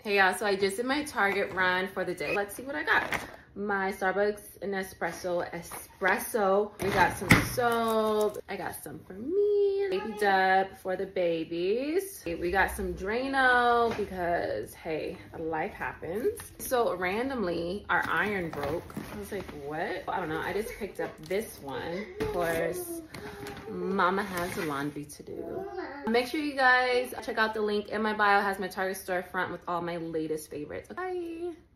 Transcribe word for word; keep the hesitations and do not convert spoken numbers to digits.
Hey y'all, so I just did my Target run for the day. Let's see what I got. My Starbucks Nespresso espresso. We got some soap. I got some for me. Baby Dub for the babies. We got some Drano because, hey, life happens. So randomly, our iron broke. I was like, what? I don't know. I just picked up this one. Of course, Mama has laundry to do. Make sure you guys check out the link in my bio. It has my Target storefront with all my latest favorites. Bye.